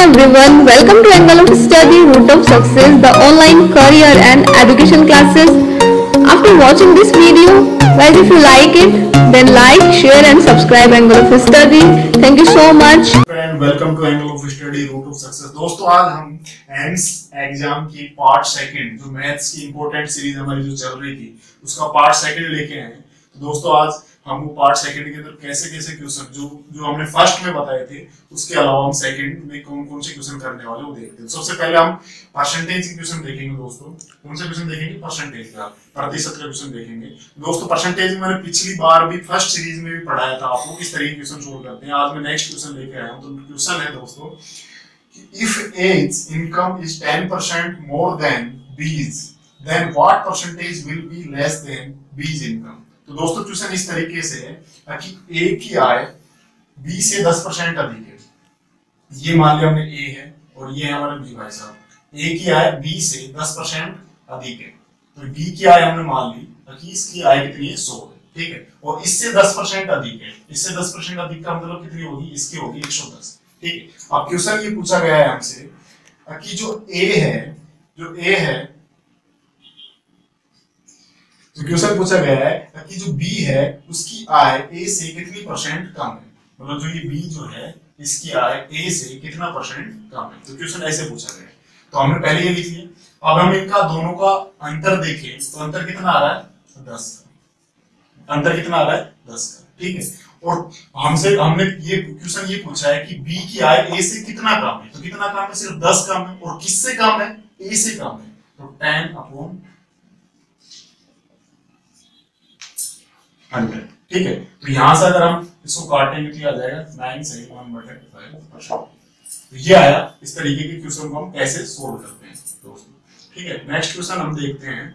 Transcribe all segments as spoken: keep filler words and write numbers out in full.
everyone, welcome to Angle of Study Root of Success, the online career and education classes. After watching this video, guys, if you like it, then like, share and subscribe Angle of Study. Thank you so much. Friend, welcome to Angle of Study Root of Success. दोस्तों आज हम ends exam की part second जो maths की important series हमारी जो चल रही थी उसका पार्ट सेकंड लेके आए हैं। तो दोस्तों आज हम वो पार्ट सेकंड के अंदर कैसे कैसे क्वेश्चन जो जो हमने फर्स्ट में बताए थे उसके अलावा हम सेकंड में कौन कौन से क्वेश्चन करने वाले वो देखते हैं। सबसे पहले हम परसेंटेज के क्वेश्चन देखेंगे दोस्तों। कौन से क्वेश्चन देखेंगे? परसेंटेज का, प्रतिशत का क्वेश्चन देखेंगे। दोस्तों परसेंटेज में मैंने पिछली बार भी फर्स्ट सीरीज में भी पढ़ाया था आपको किस तरीके के क्वेश्चन सोल्व करते हैं। आज मैं नेक्स्ट क्वेश्चन लेके आया हूं। तो क्वेश्चन है दोस्तों, if A's income is ten percent more than B's, then what percentage will be less than B's income? तो दोस्तों क्वेश्चन इस तरीके से है कि A की आय B से दस परसेंट अधिक है। ये मान लिया हमने A है और ये हमारा B भाई साहब। A की आय B से दस परसेंट अधिक है तो B की आय हमने मान ली कि इसकी आय कितनी है? सौ है, ठीक है। और इससे दस परसेंट अधिक है, इससे दस परसेंट अधिक का मतलब कितनी होगी? इसकी होगी एक सौ दस, ठीक है। अब क्वेश्चन ये पूछा गया है हमसे कि जो A है जो A है तो क्वेश्चन पूछा गया है कि जो B है उसकी आय A से कितनी परसेंट कम है। मतलब जो ये B जो है इसकी आय A से कितना परसेंट कम है। तो क्वेश्चन ऐसे पूछा गया है तो हमने पहले ये लिख लिया। अब हम इनका दोनों का अंतर देखें तो अंतर कितना आ रहा है? दस का। अंतर कितना आ रहा है? दस का, ठीक है। और हमसे हमने ये क्वेश्चन ये पूछा है कि B की आय A से कितना कम है। तो कितना कम है? सिर्फ दस कम है। और किससे कम है? A से कम है। तो टेन अपॉन हंड्रेड, ठीक है। तो यहां से अगर हम इसको काटेंगे तो आ जाएगा नाइन से वन बटे फाइव परसेंट। तो ये आया। इस तरीके के क्वेश्चन को हम कैसे सोल्व करते हैं दोस्तों, ठीक है। नेक्स्ट क्वेश्चन हम देखते हैं।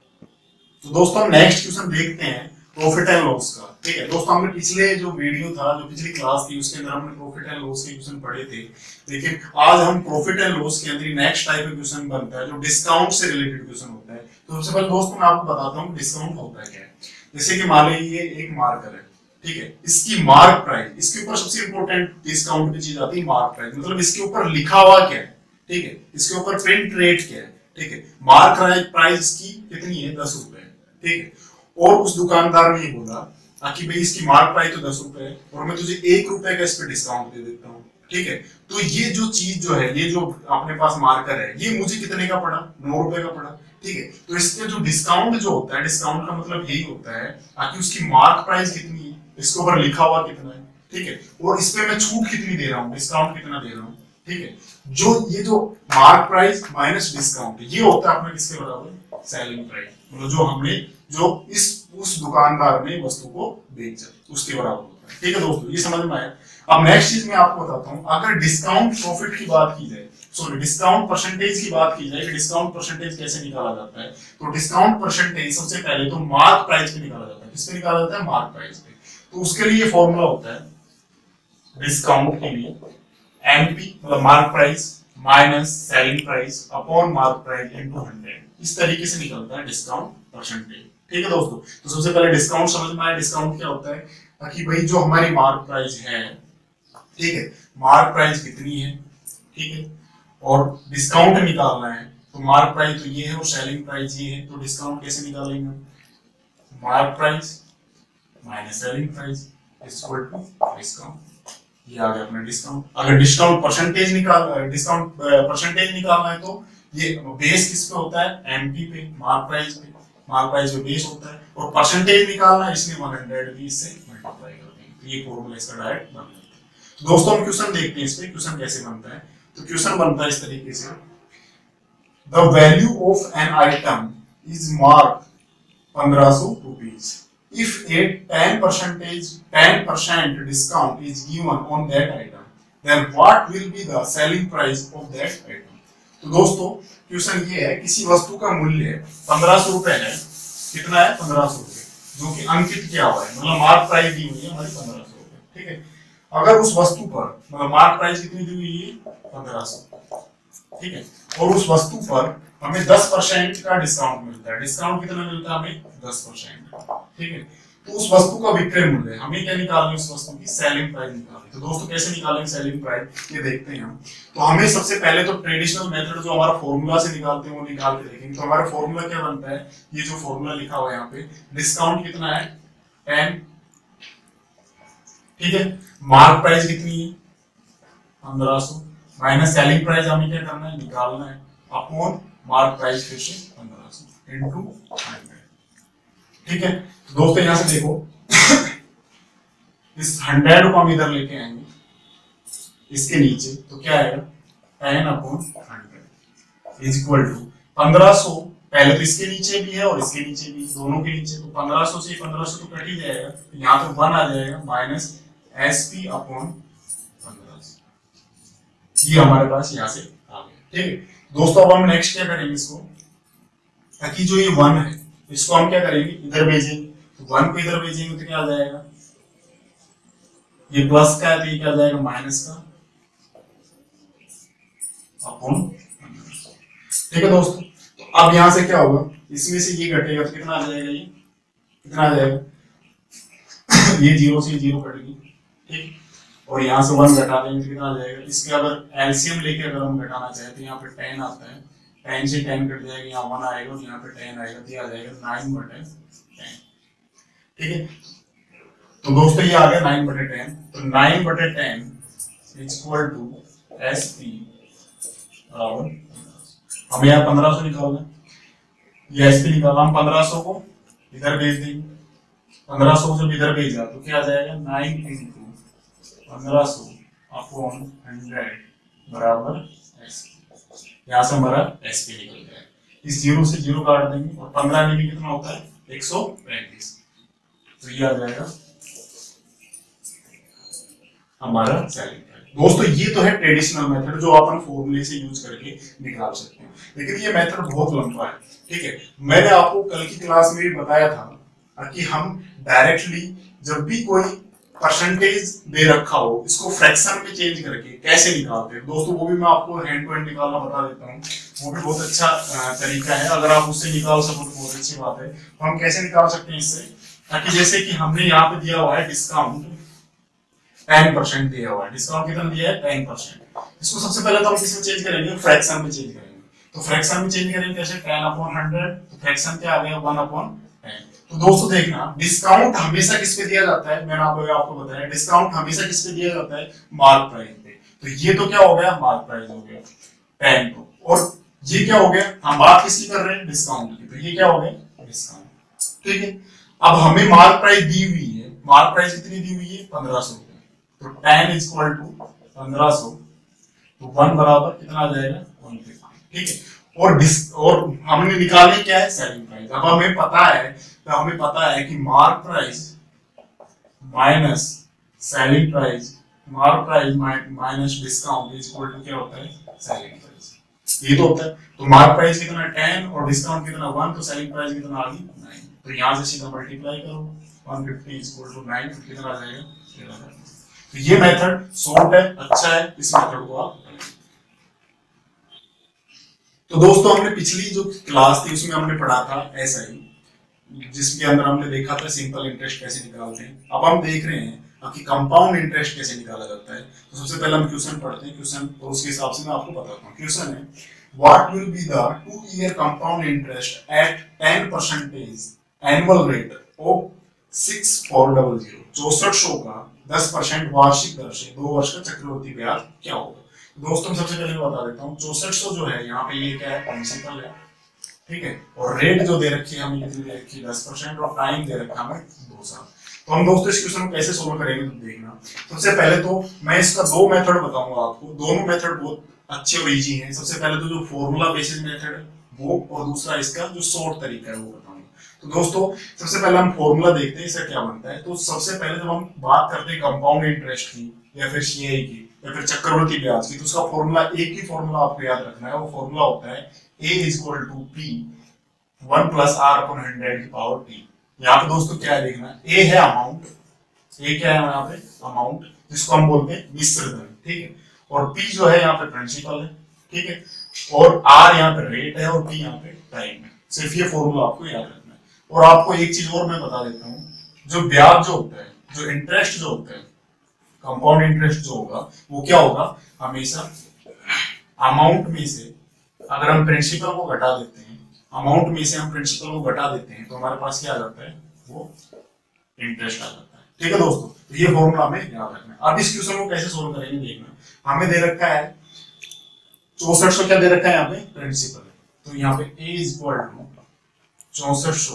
तो दोस्तों हम नेक्स्ट क्वेश्चन देखते हैं प्रॉफिट एंड लॉस का, ठीक है। दोस्तों हमने पिछले जो वीडियो था जो पिछली क्लास थी उसके अंदर हमने प्रॉफिट एंड लॉस के क्वेश्चन पढ़े थे, लेकिन आज हम प्रॉफिट एंड लॉस के अंदर नेक्स्ट टाइप का क्वेश्चन बनता है जो डिस्काउंट से रिलेटेड क्वेश्चन होता है। तो सबसे पहले दोस्तों मैं आपको बताता हूँ डिस्काउंट होता है क्या है। जैसे कि मान लीजिए एक मार्कर है, ठीक है। इसकी मार्क प्राइस, इसके ऊपर सबसे इंपॉर्टेंट डिस्काउंट की चीज आती है मार्क प्राइस। मतलब इसके ऊपर लिखा हुआ क्या है, ठीक है। इसके ऊपर प्रिंट रेट क्या है, ठीक है। मार्क प्राइस की कितनी है? दस रुपए, ठीक है। और उस दुकानदार ने ये बोला कि भाई इसकी मार्क प्राइस तो दस रुपए है और मैं तुझे एक रुपए का इस पे डिस्काउंट दे देता हूँ, ठीक है। तो ये जो चीज जो है, ये जो अपने पास मार्कर है, ये मुझे कितने का पड़ा? नौ रुपए का पड़ा, ठीक है। तो इसके जो डिस्काउंट जो होता है, डिस्काउंट का मतलब यही होता है कि उसकी मार्क प्राइस कितनी है, इसके ऊपर लिखा हुआ कितना है, ठीक है। और इस पे मैं छूट कितनी दे रहा हूँ, डिस्काउंट कितना दे रहा हूँ, ठीक है। जो ये जो मार्क प्राइस माइनस डिस्काउंट ये होता है अपना किसके बराबर? Selling price. मतलब जो हमने जो इस उस दुकानदार ने वस्तु को बेचा उसके बराबर होता है, ठीक है दोस्तों। ये समझ में आया। अब नेक्स्ट चीज मैं आपको बताता हूँ। अगर डिस्काउंट प्रॉफिट की बात की जाए, सॉरी डिस्काउंट परसेंटेज की बात की जाए कि डिस्काउंट परसेंटेज कैसे निकाला जाता है, तो डिस्काउंट परसेंटेज सबसे पहले तो मार्क प्राइस पे निकाला जाता है। किस पे निकाला जाता है? मार्क प्राइस पे। तो उसके लिए फॉर्मूला होता है डिस्काउंट के लिए एमपी मतलब mark price minus selling price upon mark price into hundred. इस तरीके से निकलता है डिस्काउंट परसेंटेज, ठीक है दोस्तों। तो सबसे पहले डिस्काउंट समझ में आया। डिस्काउंट क्या होता है कि भाई जो हमारी मार्क प्राइस है, ठीक है, मार्क प्राइस कितनी है, ठीक है, और डिस्काउंट निकालना है। तो मार्क प्राइस तो ये है और सेलिंग प्राइस ये है। तो डिस्काउंट कैसे निकालेंगे? Mark price minus selling price is equal to discount. ये आ गया अपना डिस्काउंट। अगर डिस्काउंट परसेंटेज निकाल डिस्काउंट परसेंटेज निकालना है तो ये बेस किस पे होता है? एमपी पे, मार्क प्राइस पे। मार्क प्राइस पे बेस होता है और परसेंटेज निकालना है इसलिए वन हंड्रेड बीस से मल्टीप्लाई करते हैं। तो ये फॉर्मूला इसका डायरेक्ट बन जाता है। तो दोस्तों हम क्वेश्चन देखते हैं इस पे क्वेश्चन कैसे बनता है। तो क्वेश्चन बनता है इस तरीके से, the value of an item is mark पंद्रह सौ rupees if a ten percentage ten percent discount is given on that item, then what will be the selling price of that item. तो दोस्तों question ये है, किसी वस्तु का मूल्य पंद्रह सौ रुपए है। कितना है? पंद्रह सौ रुपए, जो कि अंकित किया हुआ है। मतलब मार्क प्राइस दी हुई है हमारी पंद्रह सौ रुपए, ठीक है। अगर उस वस्तु पर मतलब मार्क प्राइस कितनी दी हुई है? पंद्रह सौ, ठीक है। और उस वस्तु पर हमें दस परसेंट का डिस्काउंट मिलता है। डिस्काउंट कितना मिलता है हमें? दस परसेंट, ठीक है। तो उस वस्तु का विक्रय मूल्य, हमें क्या निकालना है, उस वस्तु की सेलिंग प्राइस निकालनी। तो दोस्तों कैसे निकालेंगे सेलिंग प्राइस, ये देखते हैं हम। तो हमें सबसे पहले तो ट्रेडिशनल मेथड जो हमारा फॉर्मूला से निकालते हैं वो निकाल के देखेंगे। तो हमारा फॉर्मूला क्या बनता है, ये जो फॉर्मूला लिखा हुआ है यहाँ पे, डिस्काउंट कितना है टेन, ठीक है, मार्क प्राइस कितनी है पंद्रह सौ, माइनस सेलिंग प्राइस हमें क्या करना है निकालना है, अपॉन मार्क प्राइस फिर से पंद्रह सौ इंटू हंड्रेड, ठीक है। तो दोस्तों यहां से देखो इस हंड्रेड को हम इधर लेके आएंगे इसके नीचे, तो क्या आएगा ten upon hundred is equal to पंद्रह सौ, पहले तो इसके नीचे भी है और इसके नीचे भी, दोनों के नीचे, तो पंद्रह सौ से पंद्रह सौ तो कट ही जाएगा, तो यहाँ पे वन आ जाएगा माइनस एस पी अपॉन पंद्रह सौ, ये हमारे पास यहाँ से आ गया, ठीक है। दोस्तों अब हम नेक्स्ट क्या करेंगे इसको, ताकि जो ये वन है इसको हम क्या करेंगे इधर भेजेंगे, तो वन को इधर भेजेंगे तो क्या आ जाएगा, ये प्लस का है तो ये क्या आ जाएगा माइनस का अपॉन, ठीक है दोस्तों। तो अब यहां से क्या होगा, इसमें से ये घटेगा तो कितना आ जाएगा, ये कितना आ जाएगा ये जीरो से जीरो कट गई, ठीक, और यहाँ से वन घटा देंगे तो कितना आ जाएगा, इसके अगर एलसीएम लेके अगर हम घटाना चाहे तो यहाँ पे टेन आता है, टेन से टेन कट जाएगा, यहाँ वन आएगा और यहाँ पे टेन आएगा, तो ये आ जाएगा नाइन बटे टेन, ठीक है। तो दोस्तों ये आ गया नाइन बटे टेन, तो नाइन बटे ten is equal to S P बराबर, हमें यहाँ पंद्रह सौ निकालना, ये एस पी निकाला, हम पंद्रह सौ को इधर भेज देंगे, पंद्रह सौ जब इधर भेजा तो क्या आ जाएगा नाइन इंटू पंद्रह सौ अपॉन हंड्रेड बराबर एस पी, यहाँ से हमारा एस पी निकल गया, इस जीरो से जीरो काट देंगे और पंद्रह में भी कितना होता है एक सौ पैंतीस, तो ये आ जाएगा हमारा सेलिंग प्राइस। दोस्तों ये तो है ट्रेडिशनल मेथड जो अपन फॉर्मूले से यूज करके निकाल सकते हैं, लेकिन ये मेथड बहुत लंबा है, ठीक है। मैंने आपको कल की क्लास में भी बताया था कि हम डायरेक्टली जब भी कोई परसेंटेज दे रखा हो इसको फ्रैक्शन में चेंज करके कैसे निकालते हैं, दोस्तों वो भी मैं आपको हैंड टू हैंड निकालना बता देता हूँ, वो भी बहुत अच्छा तरीका है, अगर आप उससे निकाल सको तो बहुत अच्छी बात है। तो हम कैसे निकाल सकते हैं इससे, ताकि जैसे कि हमने यहाँ पे दिया हुआ है डिस्काउंट टेन परसेंट दिया हुआ है, डिस्काउंट कितना दिया है टेन परसेंट, इसको सबसे पहले तो हम किसमें चेंज करेंगे, फ्रैक्शन में चेंज करेंगे। तो फ्रैक्शन में चेंज करेंगे कैसे, टेन अपॉन हंड्रेड, तो फ्रैक्शन क्या आ गया वन अपॉन टेन। तो दोस्तों देखना डिस्काउंट हमेशा किस पे दिया जाता है, मैंने आपको आपको बताया डिस्काउंट हमेशा किस पे दिया जाता है, मार्क प्राइस पे। तो ये तो क्या हो गया मार्क प्राइस हो गया टेन को, और ये क्या हो गया, हम बात किसकी कर रहे हैं डिस्काउंट की, तो ये क्या हो गया डिस्काउंट, ठीक है। अब हमें मार्क प्राइस दी हुई है, मार्क प्राइस कितनी दी हुई है पंद्रह सौ, तो टेन इज इक्वल टू पंद्रह सौ, तो वन बराबर कितना आ जाएगा वन फिफ्टी, ठीक है। और डिस और हमने निकालनी क्या है सेलिंग प्राइस। अब हमें पता है तो हमें पता है कि mark price minus selling price, mark price minus discount is equal to क्या होता है सेलिंग प्राइस, ये तो होता है। तो मार्क प्राइस कितना टेन और डिस्काउंट कितना वन, तो सेलिंग प्राइस कितना आ गई नाइन, तो यहां से सीधा मल्टीप्लाई करो one fifty is equal to nine, तो कितना आ जाएगा तेरह हज़ार। तो ये मेथड शॉर्ट है, अच्छा है, इस मेथड को आप करें। तो दोस्तों हमने पिछली जो क्लास थी उसमें हमने पढ़ा था एसआई, जिसके अंदर हमने देखा था सिंपल इंटरेस्ट कैसे निकालते हैं। अब हम देख रहे हैं कि कंपाउंड इंटरेस्ट कैसे निकाला जाता है। तो सबसे पहले हम क्वेश्चन पढ़ते हैं, क्वेश्चन तो उसके हिसाब से मैं आपको बताता हूँ। क्वेश्चन है what will be the two year compound interest at ten percentage annual rate of six four double zero, चौसठ सौ का दस परसेंट वार्षिक दर से दो वर्ष का चक्रवृद्धि ब्याज क्या होगा। दोस्तों सबसे पहले मैं बता देता हूँ चौसठ सौ जो है यहाँ पे ये क्या है प्रिंसिपल है, ठीक है, और रेट जो दे रखी है हमें कितनी दे रखी है दस परसेंट, और टाइम दे रखा है हमें दो साल। तो हम दोस्तों इस क्वेश्चन को कैसे सोल्व करेंगे तो देखना। सबसे पहले तो मैं इसका दो मेथड बताऊंगा आपको, दोनों मेथड बहुत अच्छे और इजी हैं। सबसे पहले तो जो फॉर्मूला बेसिस मेथड है वो, और दूसरा इसका जो शॉर्ट तरीका है वो बताऊंगा। तो दोस्तों सबसे पहले हम फॉर्मूला देखते हैं इसका क्या बनता है। तो सबसे पहले जब हम बात करते हैं कंपाउंड इंटरेस्ट की या फिर सीआई की या फिर चक्रवृद्धि ब्याज की, तो उसका फॉर्मूला एक ही फॉर्मूला आपको याद रखना है। वो फॉर्मूला होता है A is equal to P one plus R upon hundred की पावर टी। यहाँ पे दोस्तों क्या है देखना, ए है अमाउंट, ए क्या है यहाँ पे अमाउंट जिसको हम बोलते हैं मिश्र धन, ठीक है, और पी जो है यहाँ पे प्रिंसिपल है, ठीक है, और आर यहाँ पे रेट है और पी यहाँ पे टाइम है। सिर्फ ये फॉर्मूला आपको याद रखना है। और आपको एक चीज और मैं बता देता हूँ जो ब्याज जो होता है, जो इंटरेस्ट जो होता है, कंपाउंड इंटरेस्ट जो होगा वो क्या होगा, हमेशा अमाउंट में से अगर हम प्रिंसिपल को घटा देते हैं, अमाउंट में से हम प्रिंसिपल को घटा देते हैं तो हमारे पास क्या आ जाता है, वो इंटरेस्ट आ जाता है। ठीक है दोस्तों, तो ये फॉर्मूला हमें याद रखना है। अब इस क्वेश्चन को कैसे सोल्व करेंगे देखना। हमें दे रखा है चौसठ सौ, क्या दे रखा है यहाँ पे, प्रिंसिपल। तो यहाँ पे a इज इक्वल टू चौसठ सौ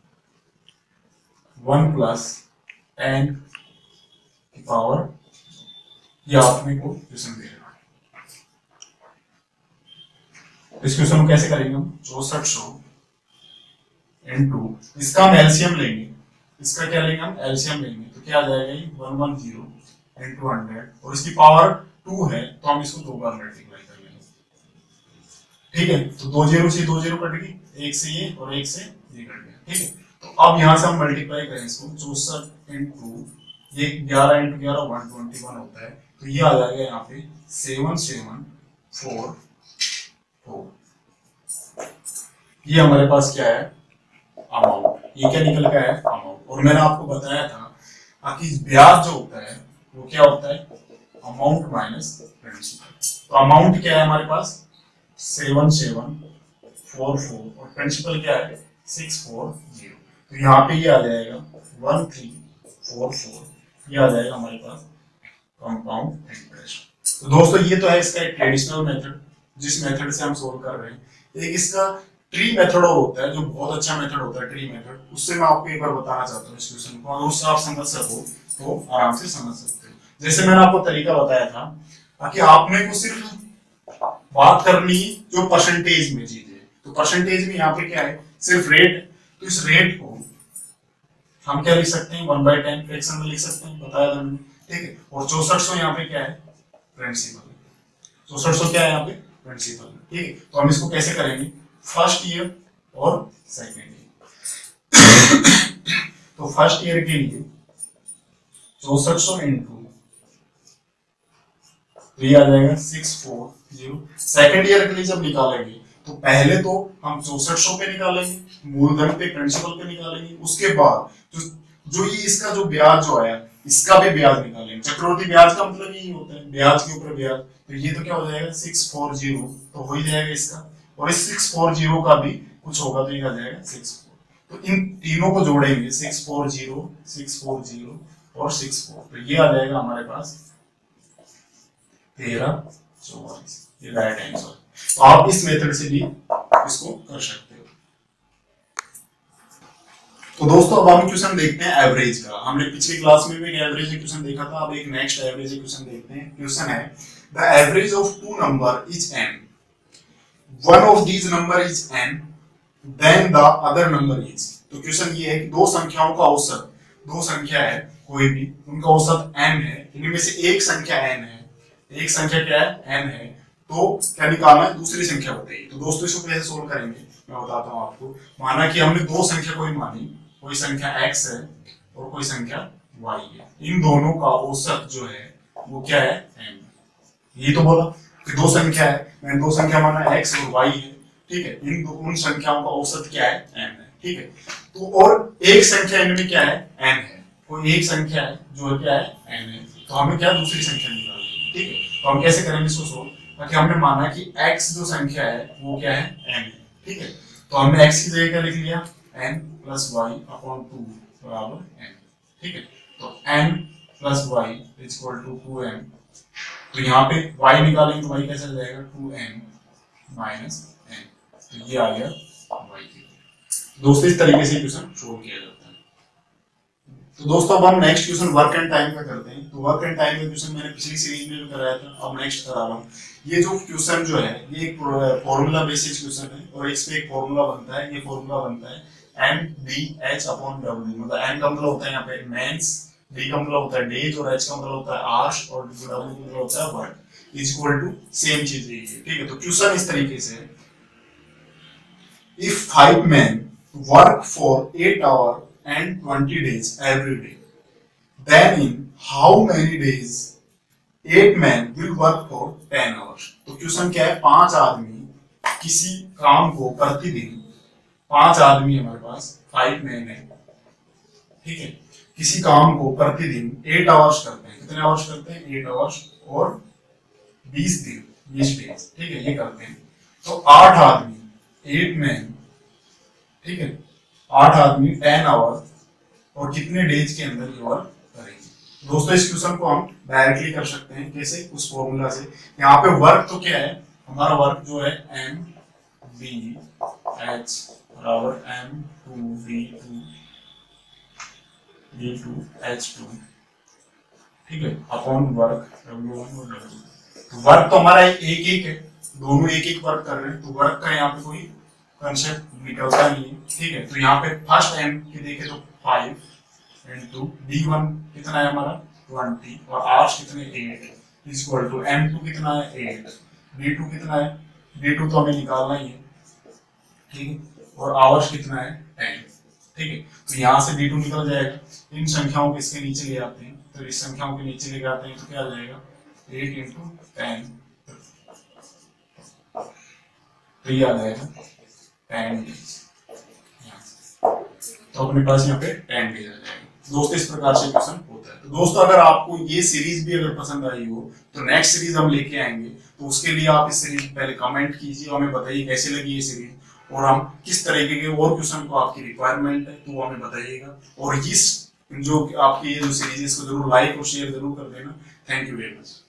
वन प्लस टेन की पावर, ये आपने को क्वेश्चन दे रहा है। इस क्वेश्चन को कैसे करेंगे हम, चौसठ सौ इंटू, इसका हम एलसीएम लेंगे, इसका क्या लेंगे हम, एलसीएम लेंगे, तो क्या आ जाएगा ये one one zero into hundred, और इसकी पावर टू है तो हम इसको दो बार मल्टीप्लाई कर लेंगे। ठीक है, तो दो जीरो से दो जीरो कट गई, एक से ये और एक से ये कट गया। ठीक है, तो अब यहां से हम मल्टीप्लाई करें इसको, चौसठ इंटू ये ग्यारह इंटू ग्यारह वन ट्वेंटी वन होता है, तो ये आ जाएगा यहाँ पे सेवन सेवन फोर फोर। ये हमारे पास क्या है, अमाउंट। ये क्या निकल का है, अमाउंट। और मैंने आपको बताया था कि ब्याज जो होता है वो क्या होता है, अमाउंट माइनस प्रिंसिपल। तो अमाउंट क्या है हमारे पास, सेवन सेवन फोर फोर, और प्रिंसिपल क्या है, सिक्स फोर जीरो। तो यहाँ पे ये आ जाएगा वन थ्री फोर फोर, ये आ जाएगा हमारे पास कंपाउंड इंटरेस्ट। तो दोस्तों ये तो है इसका एक ट्रेडिशनल मेथड, जिस मेथड से हम सोल्व कर रहे हैं। एक इसका ट्री मेथड और होता है जो बहुत अच्छा मेथड होता है, ट्री मेथड। उससे मैं आपको एक बार बताना चाहता हूँ इस क्वेश्चन को, अगर उससे आप समझ सको तो आराम से समझ सकते हो। जैसे मैंने आपको तरीका बताया था ताकि आपने को सिर्फ बात करनी जो परसेंटेज में चीज है, तो परसेंटेज में यहाँ पे क्या है, सिर्फ रेट। तो इस रेट को हम क्या लिख सकते हैं, वन बाई टेन फ्रैक्शन में लिख सकते हैं, बताया था मैंने। ठीक है, और चौसठ सौ यहाँ पे क्या है, प्रिंसिपल। चौसठ सौ क्या है यहाँ पे, प्रिंसिपल। ठीक है, तो हम इसको कैसे करेंगे, फर्स्ट ईयर और सेकेंड ईयर। तो फर्स्ट ईयर के लिए चौसठ सौ इंटू, तो ये आ जाएगा six four zero. Second year के लिए जब निकालेंगे तो पहले तो हम चौसठ सौ पे निकालेंगे, मूलधन पे, प्रिंसिपल पे निकालेंगे। उसके बाद जो जो ये इसका जो ब्याज जो आया, इसका भी ब्याज निकालेंगे। चक्रवृद्धि ब्याज का मतलब यही होता है, ब्याज के ऊपर ब्याज। तो ये तो क्या हो जाएगा, सिक्स फोर जीरो, तो हो ही जाएगा इसका। और इस सिक्स फोर जीरो का भी कुछ होगा तो ये आ जाएगा सिक्स फोर। तो इन तीनों को जोड़ेंगे, six four zero, six four zero और सिक्स फोर, तो ये आ जाएगा हमारे पास तेरह चौवालीस। ये राइट आंसर। तो आप इस मेथड से भी इसको कर सकते हो। तो दोस्तों अब हम क्वेश्चन देखते हैं एवरेज का। हमने पिछली क्लास में भी एक एवरेज क्वेश्चन देखा था, अब एक नेक्स्ट एवरेज क्वेश्चन देखते हैं। क्वेश्चन है the average of two number is N, one of these number is N, then the other number is. तो क्वेश्चन ये है कि दो संख्याओं का औसत, दो संख्या है कोई भी, उनका औसत n है, इनमें से एक संख्या n है, एक संख्या क्या है, n है, तो क्या निकालना है, दूसरी संख्या बताइए। तो दोस्तों इसको कैसे सोल्व करेंगे मैं बताता हूं आपको। माना कि हमने दो संख्या कोई मानी, कोई संख्या x है और कोई संख्या y है, इन दोनों का औसत जो है वो क्या है, n। ये तो बोला कि दो संख्या है, मैंने दो संख्या माना x और y है। ठीक है, इन दो उन संख्याओं का औसत क्या है, n है। ठीक है, तो और एक संख्या इनमें क्या है, n है, कोई एक संख्या है जो क्या है, n है, तो हमें क्या दूसरी संख्या निकालनी है। ठीक है, तो हम कैसे करेंगे इसको सोल्व, ताकि हमने माना कि x जो संख्या है वो क्या है, n है। ठीक है, तो हमने x की जगह क्या लिख लिया, n plus Y upon two बराबर n। ठीक है, तो n plus Y is equal to two n। तो यहाँ पे y निकालेंगे तो y कैसे आ जाएगा, टू n माइनस n। तो ये आ गया y की। दोस्तों इस तरीके से क्वेश्चन सोल्व किया जाता है। तो दोस्तों अब हम next question work and time का करते हैं। तो वर्क एंड टाइम का क्वेश्चन मैंने पिछली सीरीज में भी कराया था, अब नेक्स्ट करा रहा हूँ। ये जो क्वेश्चन जो है ये एक फॉर्मूला बेसिस क्वेश्चन है और इस पे एक फॉर्मूला बनता है। ये फॉर्मूला बनता है M D H upon W, मतलब एम का मतलब होता है यहाँ पे मेंस, डी का मतलब होता है डेज और एच का मतलब होता है आवर्स और डब्ल्यू का मतलब होता है work, is equal to same चीज है। ठीक है, तो क्वेश्चन इस तरीके से, if five man work for eight hour and twenty days every day, then in how many days eight men will work for ten hours। तो क्वेश्चन क्या है, पांच आदमी किसी काम को प्रतिदिन, पांच आदमी हमारे पास फाइव मैन है। ठीक है, किसी काम को प्रतिदिन एट आवर्स करते हैं, कितने आवर्स करते हैं, एट आवर्स और बीस दिन, बीस डेज, ठीक है, ये करते हैं। तो आठ आदमी, एट मैन, ठीक है, आठ आदमी टेन आवर और कितने डेज के अंदर ये वर्क करेंगे। दोस्तों इस क्वेश्चन को हम डायरेक्टली कर सकते हैं, कैसे, उस फॉर्मूला से। यहाँ पे वर्क तो क्या है, हमारा वर्क जो है एम वी एच बराबर M two V two V two H two, ठीक है, अपॉन वर्क डब्ल्यू वन और डब्ल्यू टू। वर्क तो हमारा एक एक है, दोनों एक एक वर्क कर रहे हैं, तो वर्क का यहाँ पे कोई कंसेप्ट निकलता नहीं है, ठीक है। तो यहाँ पे फर्स्ट एम के देखे तो फाइव इंटू डी वन कितना है हमारा ट्वेंटी और आवर्स कितने eight equal to M two कितना है एट, डी टू कितना है, डी टू तो हमें निकालना ही है, ठीक है, और आवर्स कितना है टेन, ठीक है। तो यहाँ से डी टू निकल जाएगा, इन संख्याओं को इसके नीचे ले आते हैं, तो इस संख्याओं के नीचे लेके आते हैं तो क्या आ जाएगा एट इंटू टेन, तो ये आ जाएगा टेन डेज, तो अपने पास यहाँ पे टेन डेज आ जाएगा। दोस्तों इस प्रकार से क्वेश्चन होता है। तो दोस्तों अगर आपको ये सीरीज भी अगर पसंद आई हो तो नेक्स्ट सीरीज हम लेके आएंगे, तो उसके लिए आप इस सीरीज पहले कमेंट कीजिए, हमें बताइए कैसे लगी ये सीरीज और हम किस तरीके के और क्वेश्चन को आपकी रिक्वायरमेंट है तो वो हमें बताइएगा। और इस जो आपकी ये जो सीरीज है इसको जरूर लाइक और शेयर जरूर कर देना। Thank you very much.